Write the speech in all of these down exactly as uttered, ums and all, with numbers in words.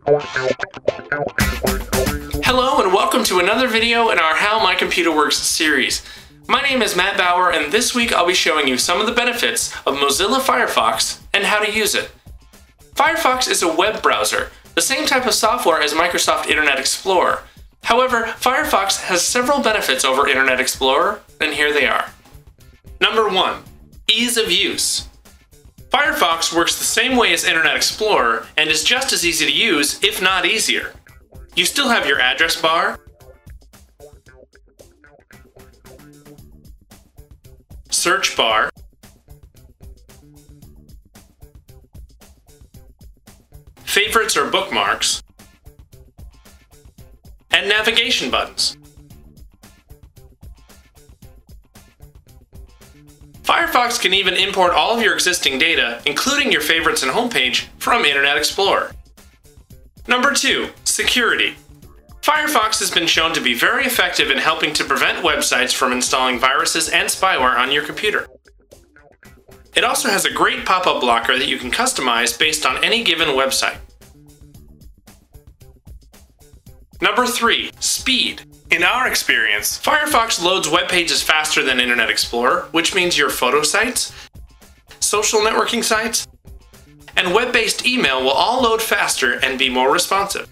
Hello and welcome to another video in our How My Computer Works series. My name is Matt Bauer, and this week I'll be showing you some of the benefits of Mozilla Firefox and how to use it. Firefox is a web browser, the same type of software as Microsoft Internet Explorer. However, Firefox has several benefits over Internet Explorer, and here they are. Number one, ease of use. Firefox works the same way as Internet Explorer and is just as easy to use, if not easier. You still have your address bar, search bar, favorites or bookmarks, and navigation buttons. Firefox can even import all of your existing data, including your favorites and homepage, from Internet Explorer. Number two, security. Firefox has been shown to be very effective in helping to prevent websites from installing viruses and spyware on your computer. It also has a great pop-up blocker that you can customize based on any given website. Number three, speed. In our experience, Firefox loads web pages faster than Internet Explorer, which means your photo sites, social networking sites, and web-based email will all load faster and be more responsive.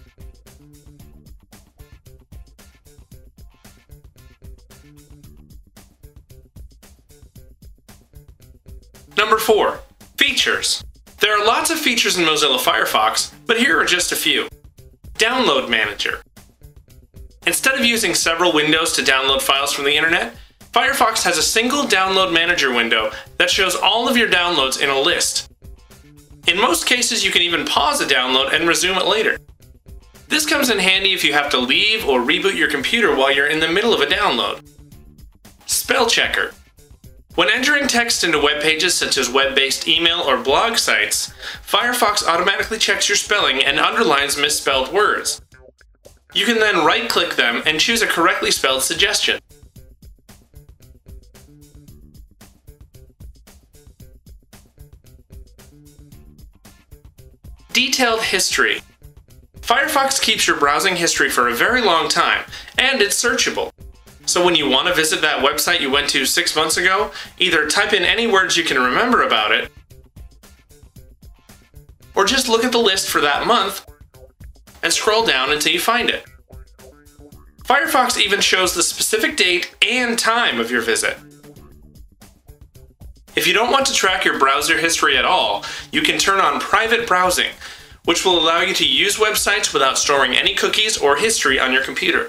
Number four, features. There are lots of features in Mozilla Firefox, but here are just a few. Download Manager. Instead of using several windows to download files from the internet, Firefox has a single Download Manager window that shows all of your downloads in a list. In most cases, you can even pause a download and resume it later. This comes in handy if you have to leave or reboot your computer while you're in the middle of a download. Spell Checker. When entering text into web pages such as web-based email or blog sites, Firefox automatically checks your spelling and underlines misspelled words. You can then right-click them and choose a correctly spelled suggestion. Detailed history. Firefox keeps your browsing history for a very long time, and it's searchable. So when you want to visit that website you went to six months ago, either type in any words you can remember about it, or just look at the list for that month and scroll down until you find it. Firefox even shows the specific date and time of your visit. If you don't want to track your browser history at all, you can turn on private browsing, which will allow you to use websites without storing any cookies or history on your computer.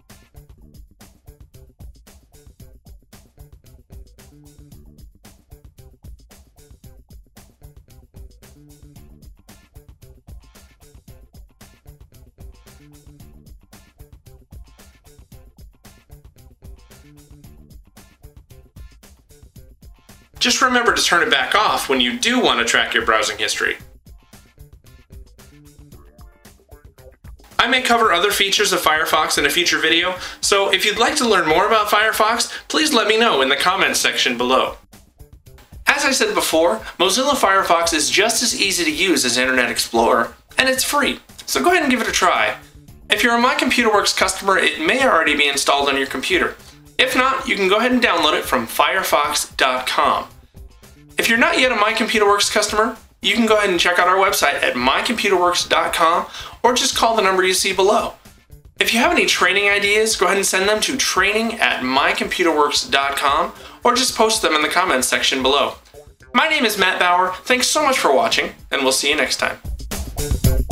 Just remember to turn it back off when you do want to track your browsing history. I may cover other features of Firefox in a future video, so if you'd like to learn more about Firefox, please let me know in the comments section below. As I said before, Mozilla Firefox is just as easy to use as Internet Explorer, and it's free, so go ahead and give it a try. If you're a My Computer Works customer, it may already be installed on your computer. If not, you can go ahead and download it from firefox dot com. If you're not yet a My Computer Works customer, you can go ahead and check out our website at my computer works dot com or just call the number you see below. If you have any training ideas, go ahead and send them to training at my computer works dot com or just post them in the comments section below. My name is Matt Bauer, thanks so much for watching, and we'll see you next time.